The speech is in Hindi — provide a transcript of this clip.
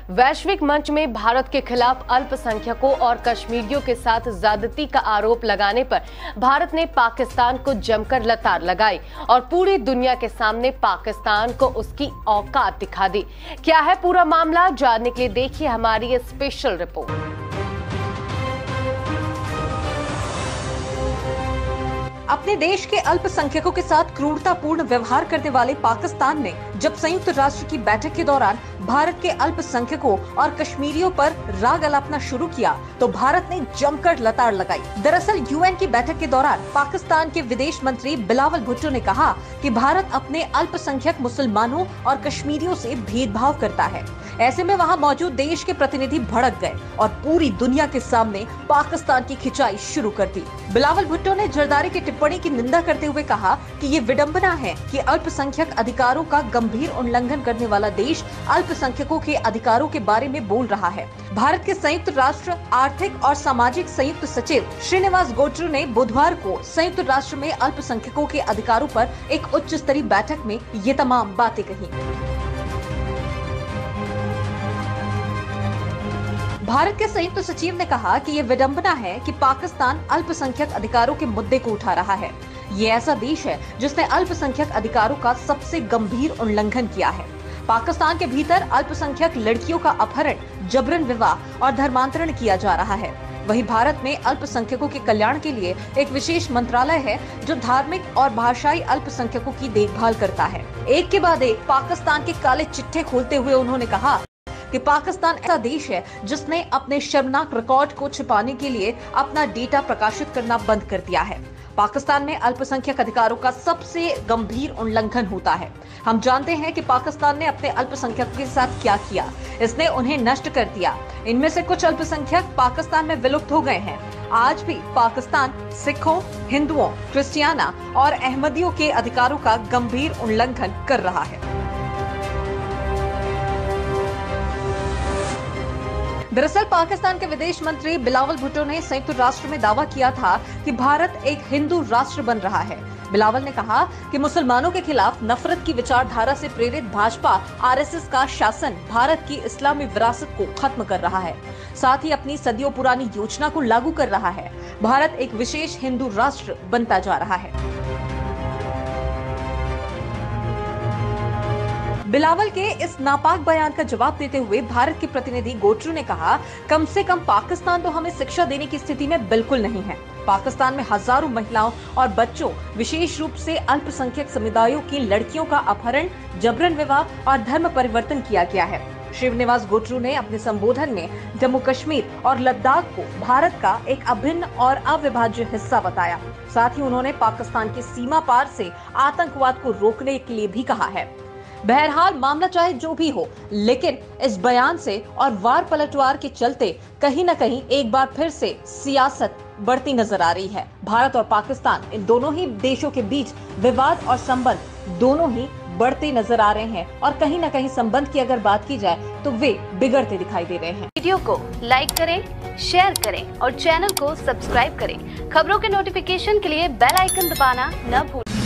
वैश्विक मंच में भारत के खिलाफ अल्पसंख्यकों और कश्मीरियों के साथ ज्यादती का आरोप लगाने पर भारत ने पाकिस्तान को जमकर लताड़ लगाई और पूरी दुनिया के सामने पाकिस्तान को उसकी औकात दिखा दी। क्या है पूरा मामला, जानने के लिए देखिए हमारी ये स्पेशल रिपोर्ट। अपने देश के अल्पसंख्यकों के साथ क्रूरतापूर्ण व्यवहार करने वाले पाकिस्तान ने जब संयुक्त राष्ट्र की बैठक के दौरान भारत के अल्पसंख्यकों और कश्मीरियों पर राग अलापना शुरू किया तो भारत ने जमकर लताड़ लगाई। दरअसल यूएन की बैठक के दौरान पाकिस्तान के विदेश मंत्री बिलावल भुट्टो ने कहा कि भारत अपने अल्पसंख्यक मुसलमानों और कश्मीरियों से भेदभाव करता है। ऐसे में वहां मौजूद देश के प्रतिनिधि भड़क गए और पूरी दुनिया के सामने पाकिस्तान की खिंचाई शुरू कर दी। बिलावल भुट्टो ने जरदारी की टिप्पणी की निंदा करते हुए कहा कि ये विडंबना है कि अल्पसंख्यक अधिकारों का गंभीर उल्लंघन करने वाला देश अल्पसंख्यकों के अधिकारों के बारे में बोल रहा है। भारत के संयुक्त राष्ट्र आर्थिक और सामाजिक संयुक्त सचिव श्रीनिवास गोट्रू ने बुधवार को संयुक्त राष्ट्र में अल्पसंख्यकों के अधिकारों पर एक उच्च स्तरीय बैठक में ये तमाम बातें कही। भारत के संयुक्त सचिव ने कहा कि ये विडंबना है कि पाकिस्तान अल्पसंख्यक अधिकारों के मुद्दे को उठा रहा है। ये ऐसा देश है जिसने अल्पसंख्यक अधिकारों का सबसे गंभीर उल्लंघन किया है। पाकिस्तान के भीतर अल्पसंख्यक लड़कियों का अपहरण, जबरन विवाह और धर्मांतरण किया जा रहा है। वहीं भारत में अल्पसंख्यकों के कल्याण के लिए एक विशेष मंत्रालय है जो धार्मिक और भाषाई अल्पसंख्यकों की देखभाल करता है। एक के बाद एक पाकिस्तान के काले चिट्ठे खोलते हुए उन्होंने कहा कि पाकिस्तान ऐसा देश है जिसने अपने शर्मनाक रिकॉर्ड को छिपाने के लिए अपना डेटा प्रकाशित करना बंद कर दिया है। पाकिस्तान में अल्पसंख्यक अधिकारों का सबसे गंभीर उल्लंघन होता है। हम जानते हैं कि पाकिस्तान ने अपने अल्पसंख्यकों के साथ क्या किया। इसने उन्हें नष्ट कर दिया। इनमें से कुछ अल्पसंख्यक पाकिस्तान में विलुप्त हो गए हैं। आज भी पाकिस्तान सिखों, हिंदुओं, क्रिश्चियाना और अहमदियों के अधिकारों का गंभीर उल्लंघन कर रहा है। दरअसल पाकिस्तान के विदेश मंत्री बिलावल भुट्टो ने संयुक्त राष्ट्र में दावा किया था कि भारत एक हिंदू राष्ट्र बन रहा है। बिलावल ने कहा कि मुसलमानों के खिलाफ नफरत की विचारधारा से प्रेरित भाजपा आरएसएस का शासन भारत की इस्लामी विरासत को खत्म कर रहा है, साथ ही अपनी सदियों पुरानी योजना को लागू कर रहा है। भारत एक विशेष हिंदू राष्ट्र बनता जा रहा है। बिलावल के इस नापाक बयान का जवाब देते हुए भारत के प्रतिनिधि गोट्रू ने कहा, कम से कम पाकिस्तान तो हमें शिक्षा देने की स्थिति में बिल्कुल नहीं है। पाकिस्तान में हजारों महिलाओं और बच्चों, विशेष रूप से अल्पसंख्यक समुदायों की लड़कियों का अपहरण, जबरन विवाह और धर्म परिवर्तन किया गया है। श्रीनिवास गोट्रू ने अपने संबोधन में जम्मू कश्मीर और लद्दाख को भारत का एक अभिन्न और अविभाज्य हिस्सा बताया। साथ ही उन्होंने पाकिस्तान की सीमा पार से आतंकवाद को रोकने के लिए भी कहा है। बहरहाल मामला चाहे जो भी हो, लेकिन इस बयान से और वार पलटवार के चलते कहीं न कहीं एक बार फिर से सियासत बढ़ती नजर आ रही है। भारत और पाकिस्तान इन दोनों ही देशों के बीच विवाद और संबंध दोनों ही बढ़ते नजर आ रहे हैं और कहीं न कहीं संबंध की अगर बात की जाए तो वे बिगड़ते दिखाई दे रहे हैं। वीडियो को लाइक करें, शेयर करें और चैनल को सब्सक्राइब करें। खबरों के नोटिफिकेशन के लिए बेल आइकन दबाना न भूलें।